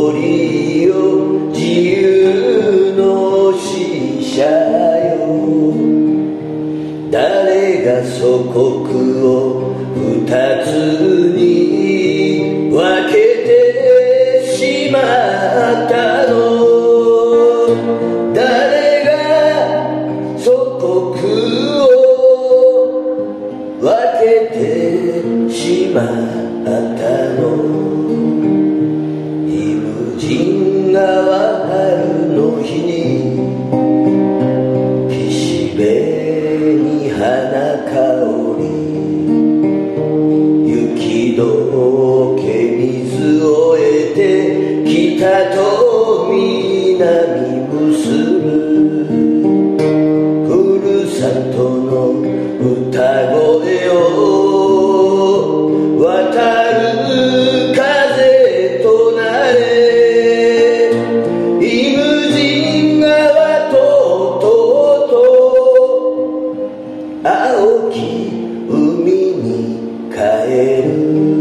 りよ自由の使者よ。誰が祖国を二つに分けてしまったの。誰が祖国を分けてしまったの。イムジン川春の日に岸辺に花香り雪解け水を得て北と南結ぶふるさとの歌声を渡る風となれ。イムジン川とうとうと青き海に帰る。